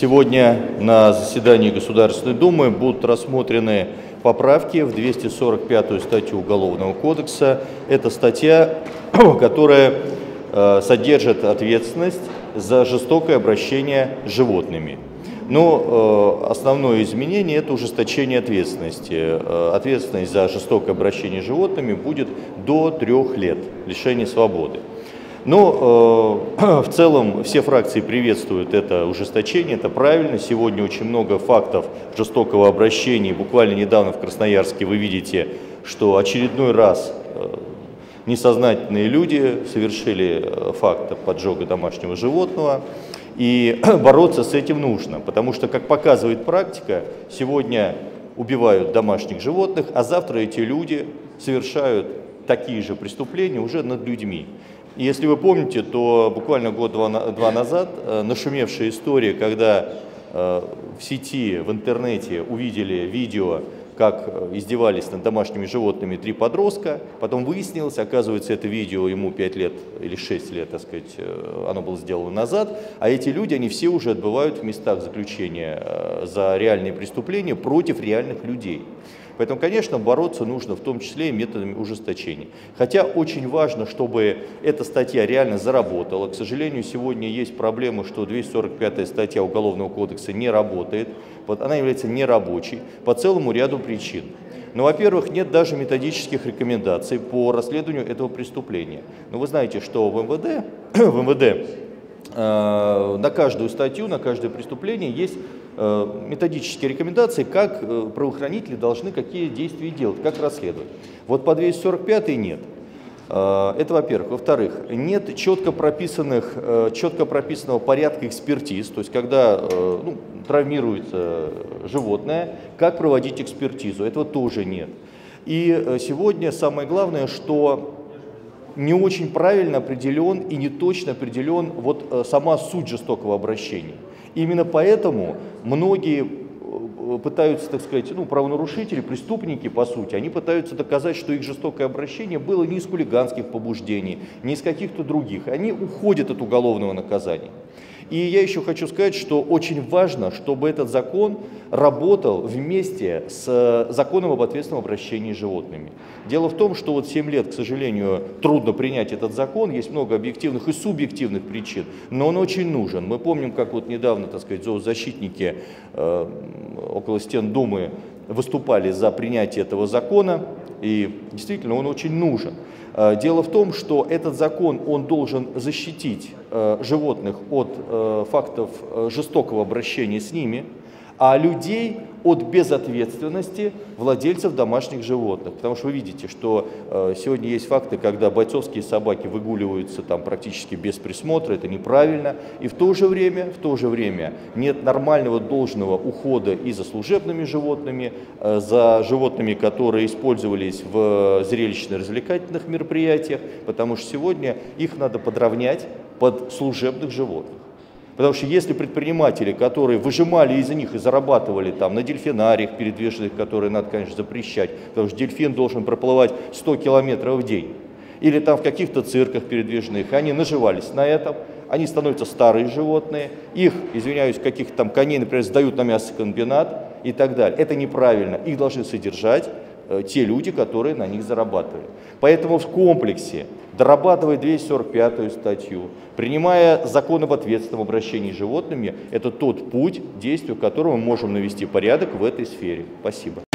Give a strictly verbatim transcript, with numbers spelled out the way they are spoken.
Сегодня на заседании Государственной Думы будут рассмотрены поправки в двести сорок пятую статью Уголовного кодекса. Это статья, которая содержит ответственность за жестокое обращение с животными. Но основное изменение – это ужесточение ответственности. Ответственность за жестокое обращение с животными будет до трех лет лишения свободы. Но э, в целом все фракции приветствуют это ужесточение, это правильно. Сегодня очень много фактов жестокого обращения. Буквально недавно в Красноярске вы видите, что очередной раз э, несознательные люди совершили факт поджога домашнего животного. И бороться с этим нужно, потому что, как показывает практика, сегодня убивают домашних животных, а завтра эти люди совершают такие же преступления уже над людьми. И если вы помните, то буквально год-два назад нашумевшая история, когда в сети, в интернете увидели видео, как издевались над домашними животными три подростка, потом выяснилось, оказывается, это видео ему пять лет или шесть лет, так сказать, оно было сделано назад, а эти люди, они все уже отбывают в местах заключения за реальные преступления против реальных людей. Поэтому, конечно, бороться нужно в том числе и методами ужесточения. Хотя очень важно, чтобы эта статья реально заработала. К сожалению, сегодня есть проблема, что двести сорок пятая статья Уголовного кодекса не работает. Вот она является нерабочей по целому ряду причин. Ну, во-первых, нет даже методических рекомендаций по расследованию этого преступления. Но вы знаете, что в эм вэ дэ, в эм вэ дэ э, на каждую статью, на каждое преступление есть методические рекомендации, как правоохранители должны какие действия делать, как расследовать. Вот по двести сорок пятой нет. Это во-первых. Во-вторых, нет четко прописанных, четко прописанного порядка экспертиз, то есть когда ну, травмируется животное, как проводить экспертизу, этого тоже нет. И сегодня самое главное, что не очень правильно определен и не точно определен вот сама суть жестокого обращения. Именно поэтому многие пытаются, так сказать, ну, правонарушители, преступники, по сути, они пытаются доказать, что их жестокое обращение было не из хулиганских побуждений, не из каких-то других. Они уходят от уголовного наказания. И я еще хочу сказать, что очень важно, чтобы этот закон работал вместе с законом об ответственном обращении с животными. Дело в том, что вот семь лет, к сожалению, трудно принять этот закон, есть много объективных и субъективных причин, но он очень нужен. Мы помним, как вот недавно, так сказать, зоозащитники э, около стен Думы выступали за принятие этого закона, и действительно он очень нужен. Дело в том, что этот закон, он должен защитить э, животных от э, фактов э, жестокого обращения с ними, а людей от безответственности владельцев домашних животных. Потому что вы видите, что э, сегодня есть факты, когда бойцовские собаки выгуливаются там практически без присмотра, это неправильно. И в то же время, в то же время нет нормального должного ухода и за служебными животными, э, за животными, которые использовались в зрелищно-развлекательных мероприятиях, потому что сегодня их надо подравнять под служебных животных. Потому что если предприниматели, которые выжимали из них и зарабатывали там на дельфинариях передвижных, которые надо, конечно, запрещать, потому что дельфин должен проплывать сто километров в день, или там в каких-то цирках передвижных, они наживались на этом, они становятся старые животные, их, извиняюсь, каких-то там коней, например, сдают на мясокомбинат и так далее. Это неправильно, их должны содержать э, те люди, которые на них зарабатывали. Поэтому в комплексе, дорабатывая двести сорок пятую статью, принимая закон об ответственном обращении с животными, это тот путь, действию которого мы можем навести порядок в этой сфере. Спасибо.